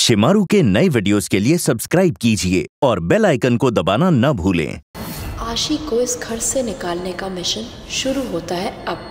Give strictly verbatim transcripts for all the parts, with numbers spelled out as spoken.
शिमारू के नए वीडियोस के लिए सब्सक्राइब कीजिए और बेल आइकन को दबाना न भूलें। आशी को इस घर से निकालने का मिशन शुरू होता है अब।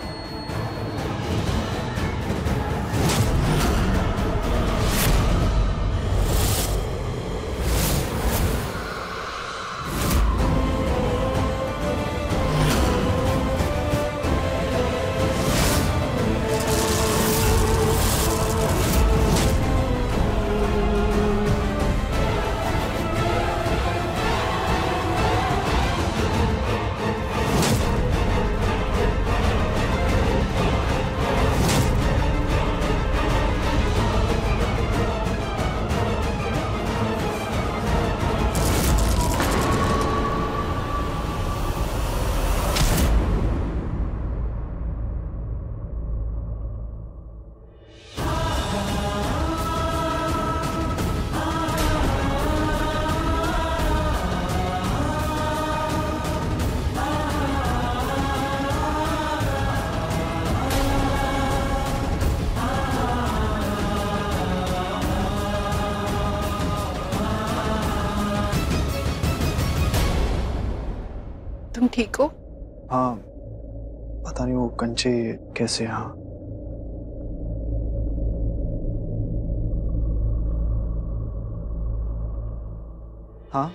तुम ठीक हो? हाँ, पता नहीं वो कंचे कैसे। हाँ हाँ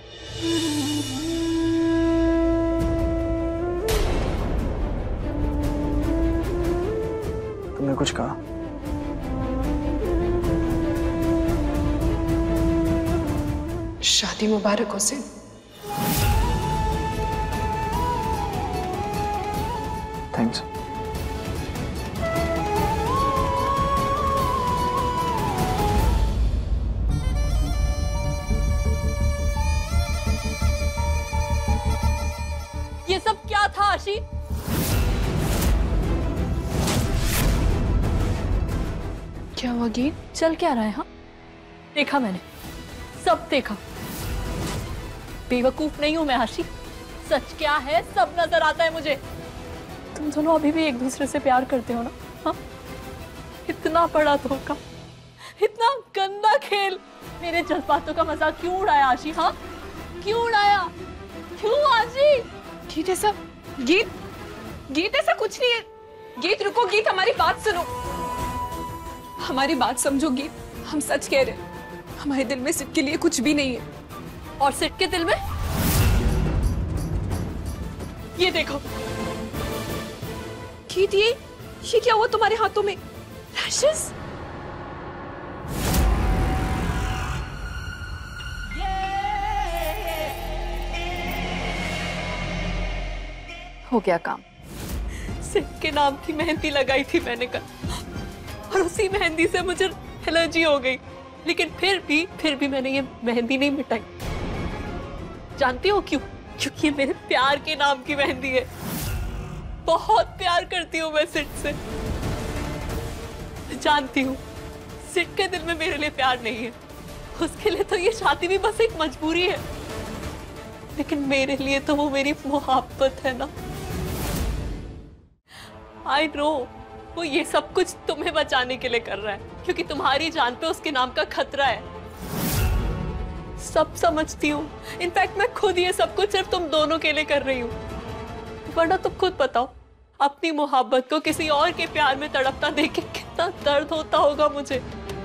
तुमने कुछ कहा? शादी मुबारक हो सिद्ध। थैंक्स। ये सब क्या था आशी? क्या हुआ गीत? चल क्या रहा है? हाँ देखा मैंने, सब देखा। बेवकूफ नहीं हूं मैं आशी, सच क्या है सब नजर आता है मुझे। तुम दोनों अभी भी एक दूसरे से प्यार करते हो ना? हाँ इतना बड़ा धोखा, इतना गंदा खेल, मेरे जज्बातों का मजाक क्यों उड़ाया आशी? हाँ क्यों उड़ाया? क्यों आशी? गीत ऐसा गीत गीत ऐसा कुछ नहीं है। गीत रुको, गीत हमारी बात सुनो, हमारी बात समझो गीत। हम सच कह रहे हैं, हमारे दिल में सिद्ध के लिए कुछ भी नहीं है। और सिद्ध के दिल में ये देखो। गीत ये ये क्या हुआ तुम्हारे हाथों में? रैशेस? हो गया काम। सिद्ध के नाम की मेहंदी लगाई थी मैंने कल, और उसी मेहंदी से मुझे एलर्जी हो गई। लेकिन फिर भी फिर भी मैंने ये मेहंदी नहीं मिटाई। जानती हो क्यों? क्योंकि ये मेरे प्यार के नाम की मेहंदी है। बहुत प्यार करती हूँ मैं सिद्ध से। जानती हूँ सिद्ध के दिल में मेरे लिए प्यार नहीं है, उसके लिए तो ये शादी भी बस एक मजबूरी है। लेकिन मेरे लिए तो वो मेरी मोहब्बत है ना। आई नो वो ये सब कुछ तुम्हें बचाने के लिए कर रहा है, क्योंकि तुम्हारी जान पे उसके नाम का खतरा है। सब समझती हूँ, इनफैक्ट मैं खुद ये सब कुछ सिर्फ तुम दोनों के लिए कर रही हूँ। वरना तुम खुद बताओ, अपनी मोहब्बत को किसी और के प्यार में तड़पता देख के कितना दर्द होता होगा मुझे।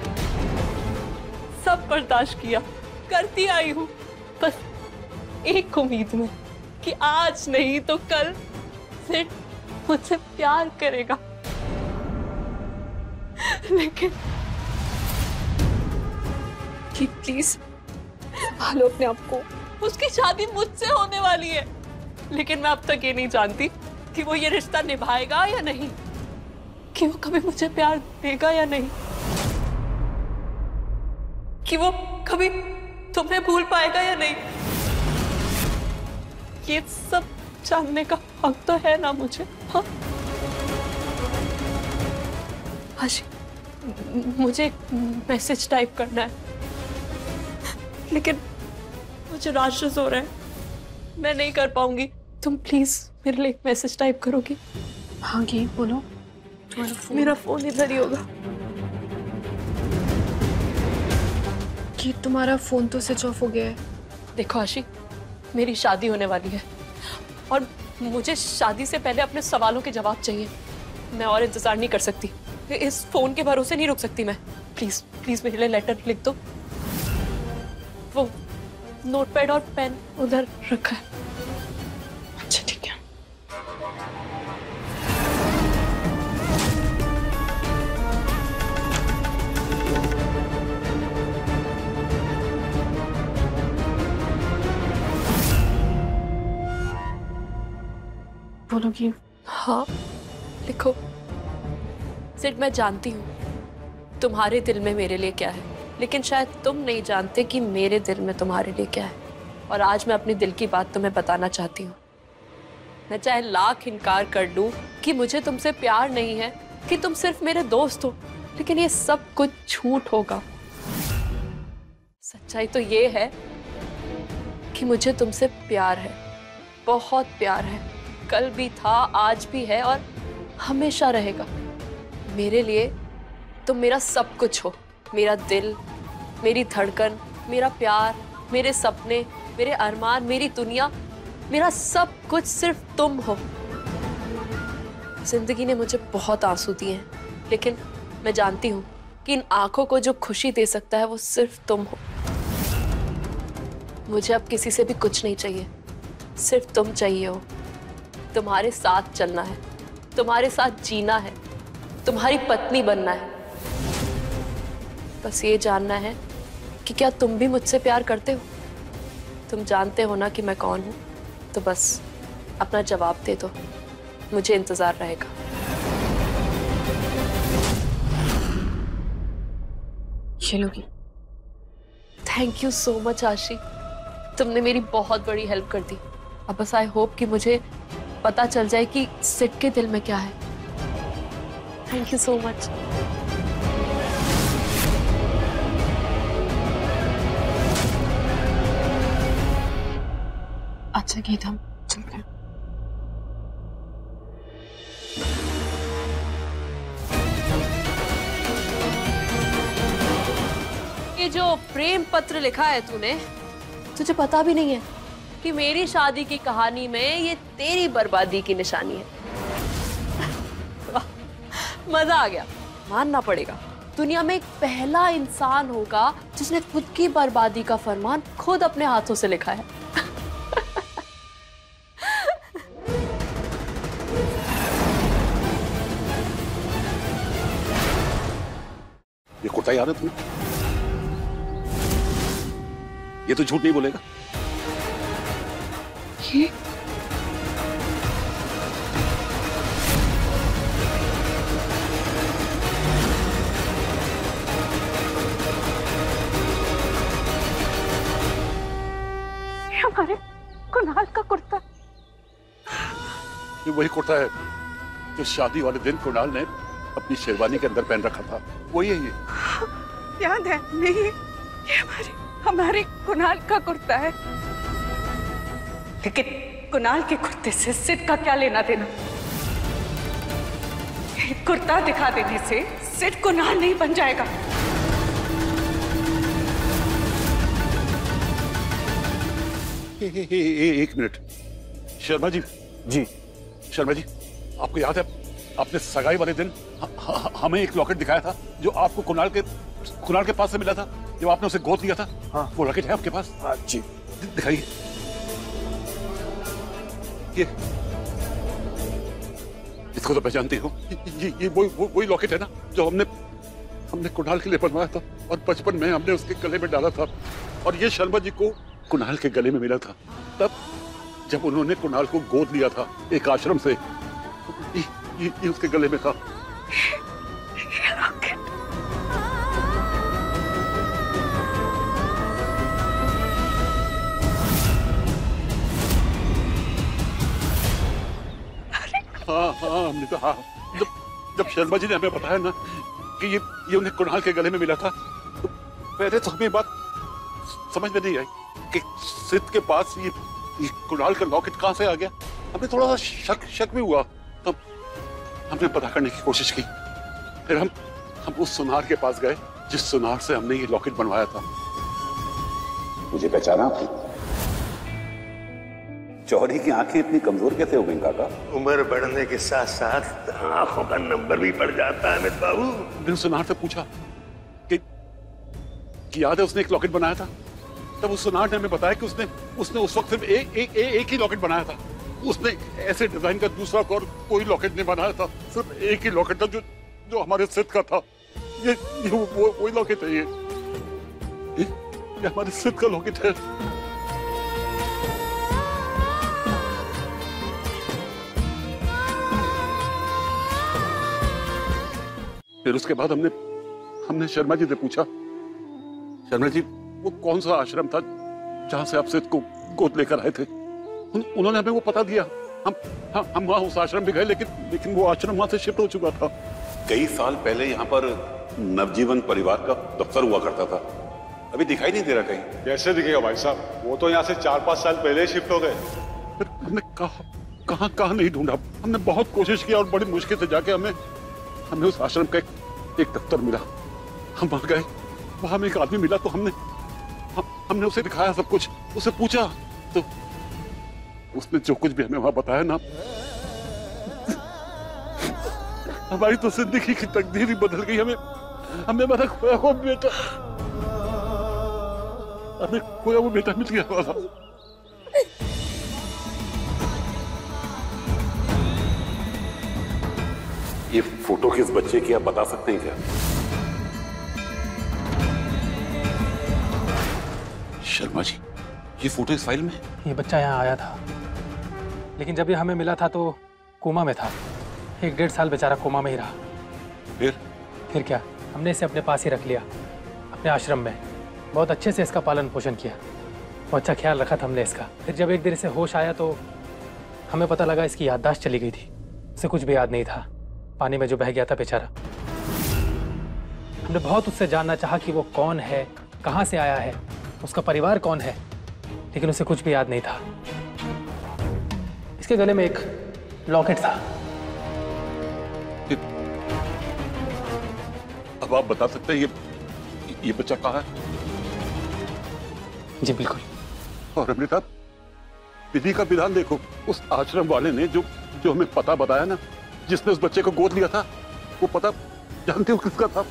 सब बर्दाश्त किया, करती आई हूँ, बस एक उम्मीद में कि आज नहीं तो कल सिर्फ मुझसे प्यार करेगा। लेकिन प्लीज संभालो अपने आप को। उसकी शादी मुझसे होने वाली है, लेकिन मैं अब तक ये नहीं जानती कि वो ये रिश्ता निभाएगा या नहीं, कि वो कभी मुझे प्यार देगा या नहीं, कि वो कभी तुम्हें भूल पाएगा या नहीं। ये सब जानने का हक तो है ना मुझे? हाँ आशी, मुझे एक मैसेज टाइप करना है, लेकिन मुझे रैशेस हो रहे हैं, मैं नहीं कर पाऊंगी। तुम प्लीज मेरे लिए एक मैसेज टाइप करोगी? हाँ की बोलो। मेरा फोन इधर ही होगा। कि तुम्हारा फोन तो स्विच ऑफ हो गया है। देखो आशी, मेरी शादी होने वाली है और मुझे शादी से पहले अपने सवालों के जवाब चाहिए। मैं और इंतजार नहीं कर सकती, इस फोन के भरोसे नहीं रुक सकती मैं। प्लीज प्लीज मेरे लिए लेटर लिख दो। वो नोटपैड और पेन उधर रखा है। अच्छा ठीक है। बोलोगी? हाँ लिखो। सिर्फ मैं जानती हूँ तुम्हारे दिल में मेरे लिए क्या है, लेकिन शायद तुम नहीं जानते कि मेरे दिल में तुम्हारे लिए क्या है। और आज मैं अपनी दिल की बात तुम्हें बताना चाहती हूँ। मैं चाहे लाख इनकार कर लूं कि मुझे तुमसे प्यार नहीं है, कि तुम सिर्फ मेरे दोस्त हो, लेकिन ये सब कुछ झूठ होगा। सच्चाई तो ये है कि मुझे तुमसे प्यार है, बहुत प्यार है। कल भी था, आज भी है और हमेशा रहेगा। मेरे लिए तुम मेरा सब कुछ हो। मेरा दिल, मेरी धड़कन, मेरा प्यार, मेरे सपने, मेरे अरमान, मेरी दुनिया, मेरा सब कुछ सिर्फ तुम हो। जिंदगी ने मुझे बहुत आंसू दिए हैं, लेकिन मैं जानती हूँ कि इन आंखों को जो खुशी दे सकता है वो सिर्फ तुम हो। मुझे अब किसी से भी कुछ नहीं चाहिए, सिर्फ तुम चाहिए हो। तुम्हारे साथ चलना है, तुम्हारे साथ जीना है, तुम्हारी पत्नी बनना है। बस ये जानना है कि क्या तुम भी मुझसे प्यार करते हो। तुम जानते हो ना कि मैं कौन हूं, तो बस अपना जवाब दे दो, मुझे इंतजार रहेगा। ये लोगी। थैंक यू सो मच आशी, तुमने मेरी बहुत बड़ी हेल्प कर दी। अब बस आई होप कि मुझे पता चल जाए कि सिड के दिल में क्या है। Thank you so much. अच्छा गीत, हम चलते हैं। ये जो प्रेम पत्र लिखा है तूने, तुझे पता भी नहीं है कि मेरी शादी की कहानी में ये तेरी बर्बादी की निशानी है। मजा आ गया, मानना पड़ेगा। दुनिया में एक पहला इंसान होगा जिसने खुद की बर्बादी का फरमान खुद अपने हाथों से लिखा है। ये कुर्ता याद है तुम्हें? ये तो झूठ नहीं बोलेगा। ये हमारे कुणाल का कुर्ता। ये वही कुर्ता है जो शादी वाले दिन कुणाल ने अपनी शेरवानी के अंदर पहन रखा था। वही है ये। याद है? नहीं, ये हमारे हमारे कुणाल का कुर्ता है। लेकिन कुणाल के कुर्ते से सिड का क्या लेना देना? ये कुर्ता दिखा देने से सिड कुणाल नहीं बन जाएगा। ए, ए, ए, ए, एक मिनट शर्मा जी। जी शर्मा जी, आपको याद है आपने सगाई वाले दिन ह, ह, हमें एक लॉकेट दिखाया था जो आपको कुणाल के कुणाल के पास से मिला था, जब आपने उसे गोद लिया था। हाँ। वो लॉकेट है आपके पास? हाँ जी। दिखाइए। ये इसको तो पहचानती हो? ये ये वही वो, वही लॉकेट है ना जो हमने हमने कुणाल के लिए बनवाया था और बचपन में हमने उसके गले में डाला था। और ये शर्मा जी को कुणाल के गले में मिला था तब जब उन्होंने कुणाल को गोद लिया था एक आश्रम से। ये, ये, ये उसके गले में था। हाँ हाँ हमने तो हाँ जब जब शर्मा जी ने हमें बताया ना कि ये ये उन्हें कुणाल के गले में मिला था, तो पहले तो हमें बात समझ में नहीं आई कि सिद के पास ये, ये कुणाल का लॉकेट कहाँ से आ गया। हमें थोड़ा सा शक शक भी हुआ। तब हमने पता करने की कोशिश की। फिर हम हम उस सुनार के पास गए जिस सुनार से हमने ये लॉकेट बनवाया था। मुझे पहचाना आपने? चौधरी की आंखें इतनी कमजोर कैसे हो गई काका? उम्र बढ़ने के साथ साथ आंखों का नंबर भी बढ़ जाता है अमित बाबू। मैंने सुनार से पूछा कि, कि याद है उसने एक लॉकेट बनाया था, तब उस सुनार ने हमें बताया कि उसने उसने उस वक्त सिर्फ एक एक एक ही लॉकेट बनाया था। उसने ऐसे डिजाइन का दूसरा और कोई लॉकेट नहीं बनाया था, सिर्फ एक ही लॉकेट था जो जो हमारे सिद्ध का था। ये ये वो वही लॉकेट है, ये ये हमारे सिद्ध का लॉकेट है। फिर उसके बाद हमने हमने शर्मा जी से पूछा, शर्मा जी वो कौन सा आश्रम था जहां से आप सिद्ध को गोद लेकर आए थे? उन, उन्होंने हमें वो पता दिया। हम हम, हम वहां उस आश्रम भी गए, लेकिन लेकिन वो आश्रम वहां से शिफ्ट हो चुका था। कई साल पहले यहाँ पर नवजीवन परिवार का दफ्तर हुआ करता था, अभी दिखाई नहीं दे रहा कहीं। कैसे दिखेगा भाई साहब, वो तो यहाँ से चार पांच साल पहले शिफ्ट हो गए। फिर हमने कहा कहाँ कहाँ नहीं ढूंढा, हमने बहुत कोशिश की और बड़ी मुश्किल से जाके हमें हमें उस आश्रम का एक, एक दफ्तर मिला। हम वहां गए, वहां हमें एक आदमी मिला, तो हमने हम, हमने उसे दिखाया सब कुछ, उसे पूछा, तो उसने जो कुछ भी हमें वहां बताया ना, हमारी तो जिंदगी की तकदीर ही बदल गई। हमें हमें मेरा खोया हुआ बेटा हमें खोया हुआ बेटा मिल गया हमारा। ये फोटो किस बच्चे की आप बता सकते हैं क्या? शर्मा जी, ये फोटो इस फाइल में? ये बच्चा यहाँ आया था, लेकिन जब ये हमें मिला था तो कोमा में था। एक डेढ़ साल बेचारा कोमा में ही रहा। फिर फिर क्या, हमने इसे अपने पास ही रख लिया, अपने आश्रम में। बहुत अच्छे से इसका पालन पोषण किया, बहुत अच्छा ख्याल रखा था हमने इसका। फिर जब एक दिन इसे होश आया तो हमें पता लगा इसकी याददाश्त चली गई थी, उसे कुछ भी याद नहीं था। पानी में जो बह गया था बेचारा। हमने बहुत उससे जानना चाहा कि वो कौन है, कहाँ से आया है, उसका परिवार कौन है, लेकिन उसे कुछ भी याद नहीं था। इसके गले में एक लॉकेट था। अब आप बता सकते हैं ये ये बच्चा कहाँ है? जी बिल्कुल। और अमृता, विधि का विधान देखो, उस आश्रम वाले ने जो जो हमें पता बताया ना, जिसने उस बच्चे को गोद लिया था, वो पता जानते हो किसका था?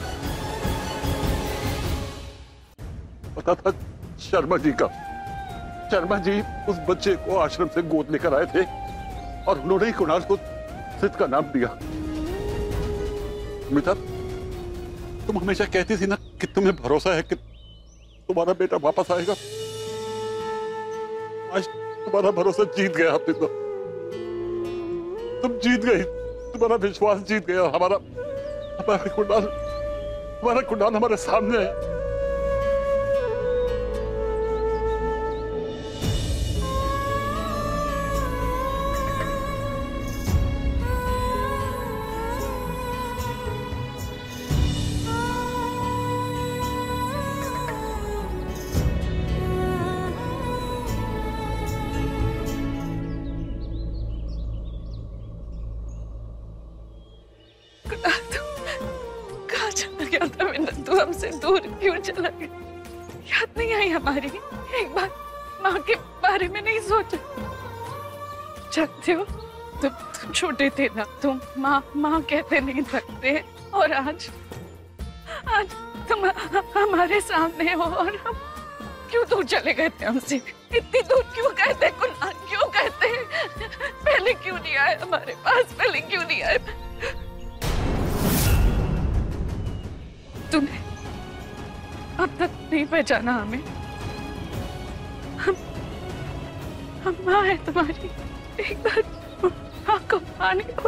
पता था शर्मा जी का। शर्मा जी उस बच्चे को आश्रम से गोद लेकर आए थे और उन्होंने ही कुणाल को सिद्ध का नाम दिया। अमृता, तुम हमेशा कहती थी ना कि तुम्हें भरोसा है कि तुम्हारा बेटा वापस आएगा। आज तुम्हारा भरोसा जीत गया आपने तो। तुम जीत गई, तुम्हारा विश्वास जीत गया। हमारा हमारा कुणाल हमारा कुणाल हमारे सामने है। तू हमसे दूर क्यों चला गया? याद नहीं आई हमारी? एक बार माँ के बारे में नहीं सोचा? जानते हो, तुम तुम छोटे थे ना, तुम माँ माँ कहते नहीं सकते, और आज आज तुम हमारे सामने हो और हम क्यों दूर चले गए थे हमसे? इतनी दूर क्यों गए थे कुणाल? क्यों कहते हैं? पहले क्यों नहीं आए हमारे पास? पहले क्यों नहीं आए? तुमने अब तक नहीं पहचाना हमें? हम हम माँ है तुम्हारी। एक बार माँ को पानी दो।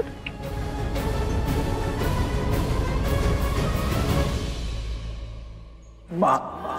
माँ